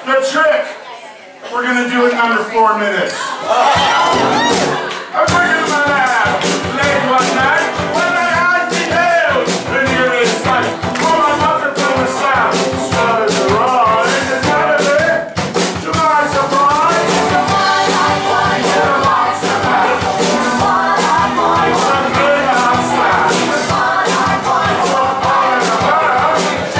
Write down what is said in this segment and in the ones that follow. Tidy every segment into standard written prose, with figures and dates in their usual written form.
The trick. We're going to do it in under 4 minutes. I'm bringing my lab. Late one night, when my eyes beheld the nearest sight. For my mother from the slab. Started to rise, and suddenly, to my surprise, the one I find in a monster back. The one I find was a good house slab. The one I find was a fire in the back.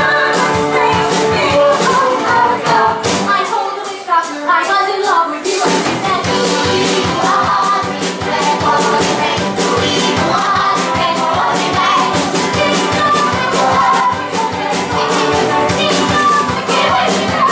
I told the witch doctor I was in love with you, and she said, do you want me back? What was it back? Do you want me back? What was it back? Did you know that you love me? Did you know that you give it to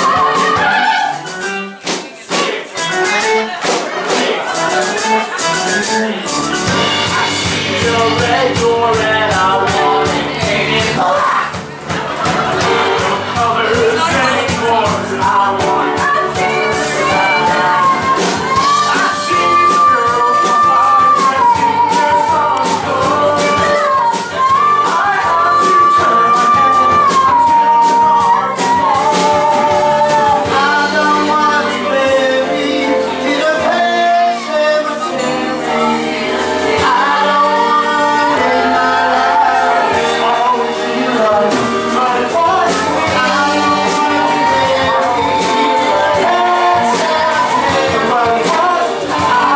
I see your red door and I want it hanging high. No colors anymore, I want it. I see the girl from my dressing their front door. I have to turn my head until the heart falls. I don't want to be buried in a pet cemetery. I don't want to live my life always feel like, but it's what I want to be buried in a pet cemetery. But it's what I want.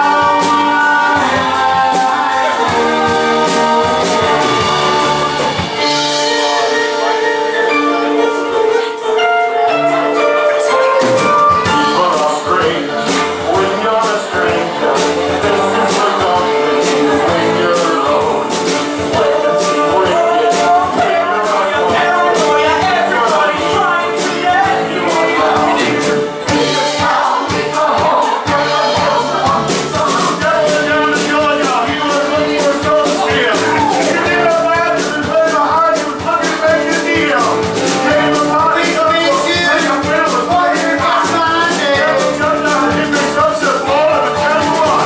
People are strange when you're a stranger. This is the darkness when you're alone. Wait and see wicked when you're alone. Everybody's trying to get you alone. It's time to go home. Driving down to Georgia, he was looking for soul steel. He did a lab and put behind, he was looking to make a deal. Came upon his uncle, make a bill with what he got signed in. Jumped out and hit me such a blow, but tell you what.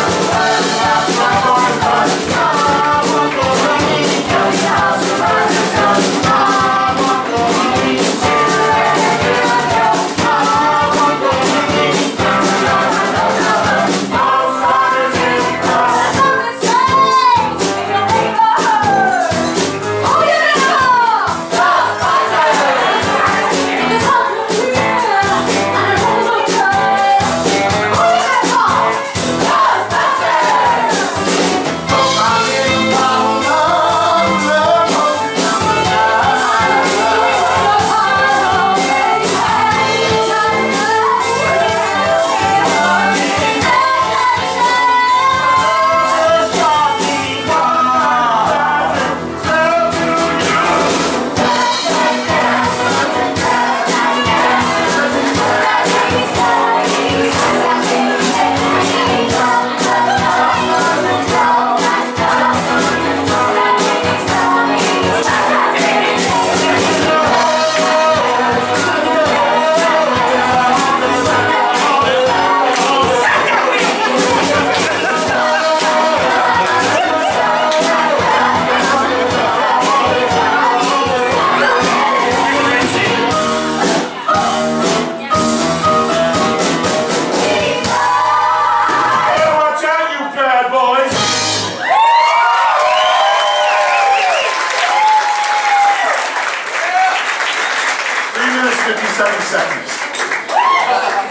Watch out, you bad boys! 3 minutes, 57 seconds.